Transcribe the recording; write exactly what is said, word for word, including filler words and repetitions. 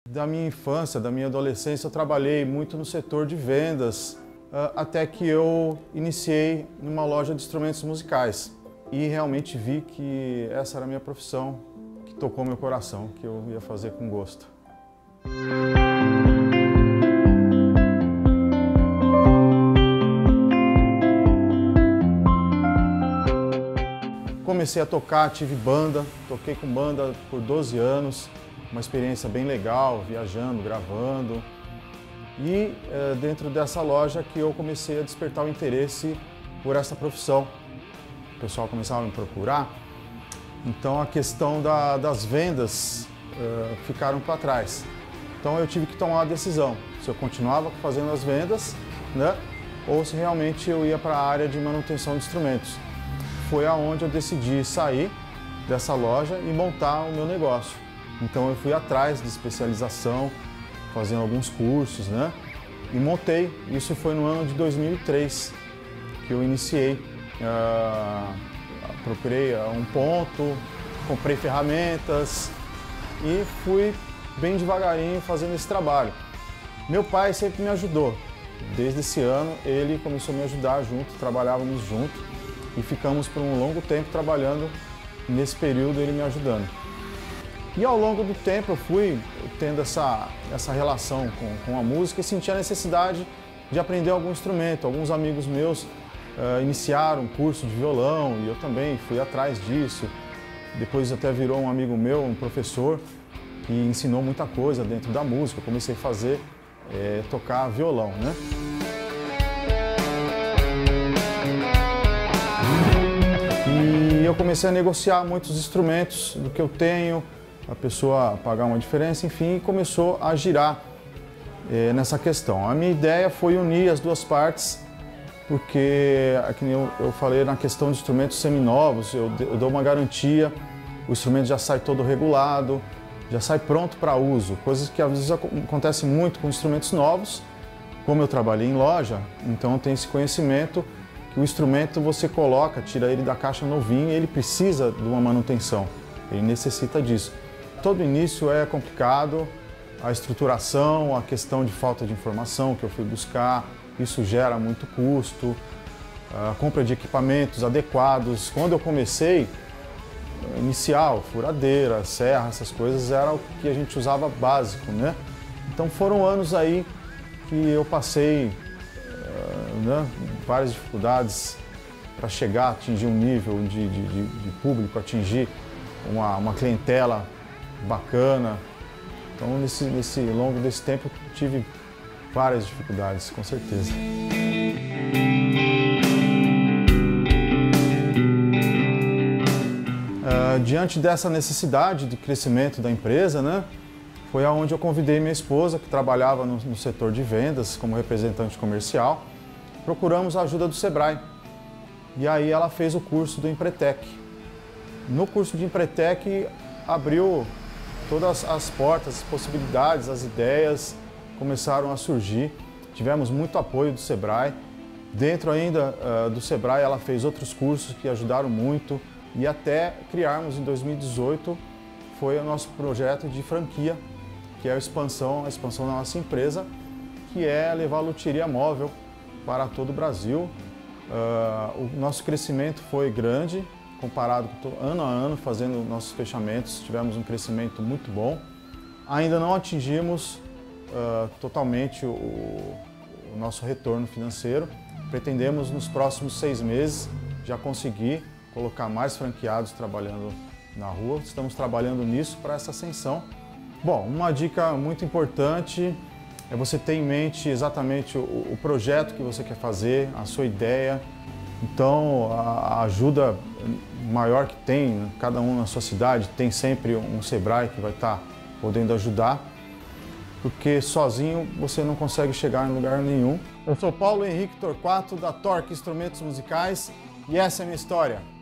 Da minha infância, da minha adolescência, eu trabalhei muito no setor de vendas, até que eu iniciei numa loja de instrumentos musicais. E realmente vi que essa era a minha profissão, que tocou meu coração, que eu ia fazer com gosto. Comecei a tocar, tive banda, toquei com banda por doze anos, uma experiência bem legal, viajando, gravando. E é, dentro dessa loja que eu comecei a despertar o interesse por essa profissão. O pessoal começava a me procurar, então a questão da, das vendas é, ficaram para trás. Então eu tive que tomar uma decisão, se eu continuava fazendo as vendas, né, ou se realmente eu ia para a área de manutenção de instrumentos. Foi aonde eu decidi sair dessa loja e montar o meu negócio. Então eu fui atrás de especialização, fazendo alguns cursos, né? E montei. Isso foi no ano de dois mil e três que eu iniciei. Uh, procurei um ponto, comprei ferramentas e fui bem devagarinho fazendo esse trabalho. Meu pai sempre me ajudou. Desde esse ano ele começou a me ajudar junto, trabalhávamos junto. E ficamos por um longo tempo trabalhando, nesse período ele me ajudando. E ao longo do tempo eu fui tendo essa, essa relação com, com a música e senti a necessidade de aprender algum instrumento. Alguns amigos meus uh, iniciaram um curso de violão e eu também fui atrás disso. Depois até virou um amigo meu, um professor, que ensinou muita coisa dentro da música. Eu comecei a fazer, é, tocar violão, né? E eu comecei a negociar muitos instrumentos do que eu tenho, a pessoa pagar uma diferença, enfim, e começou a girar é, nessa questão. A minha ideia foi unir as duas partes, porque, aqui eu, eu falei na questão de instrumentos seminovos, eu, eu dou uma garantia, o instrumento já sai todo regulado, já sai pronto para uso, coisas que às vezes acontecem muito com instrumentos novos. Como eu trabalhei em loja, então eu tenho esse conhecimento que o instrumento você coloca, tira ele da caixa novinho e ele precisa de uma manutenção, ele necessita disso. Todo início é complicado, a estruturação, a questão de falta de informação que eu fui buscar, isso gera muito custo, a compra de equipamentos adequados. Quando eu comecei, inicial, furadeira, serra, essas coisas era o que a gente usava básico, né? Então foram anos aí que eu passei né, várias dificuldades para chegar a atingir um nível de, de, de, de público, atingir uma, uma clientela bacana. Então, nesse, nesse longo desse tempo, tive várias dificuldades, com certeza. Uh, diante dessa necessidade de crescimento da empresa, né, foi aonde eu convidei minha esposa, que trabalhava no, no setor de vendas como representante comercial. Procuramos a ajuda do Sebrae. E aí ela fez o curso do Empretec. No curso de Empretec abriu todas as portas, as possibilidades, as ideias começaram a surgir. Tivemos muito apoio do Sebrae. Dentro ainda uh, do Sebrae ela fez outros cursos que ajudaram muito. E até criarmos em dois mil e dezoito foi o nosso projeto de franquia, que é a expansão, a expansão da nossa empresa, que é levar a loteria móvel para todo o Brasil. Uh, o nosso crescimento foi grande, comparado com ano a ano, fazendo nossos fechamentos, tivemos um crescimento muito bom. Ainda não atingimos uh, totalmente o, o nosso retorno financeiro. Pretendemos nos próximos seis meses já conseguir colocar mais franqueados trabalhando na rua. Estamos trabalhando nisso para essa ascensão. Bom, uma dica muito importante é você ter em mente exatamente o, o projeto que você quer fazer, a sua ideia. Então, a, a ajuda maior que tem, cada um na sua cidade, tem sempre um Sebrae que vai estar podendo ajudar, porque sozinho você não consegue chegar em lugar nenhum. Eu sou Paulo Henrique Torquato, da Torque Instrumentos Musicais, e essa é a minha história.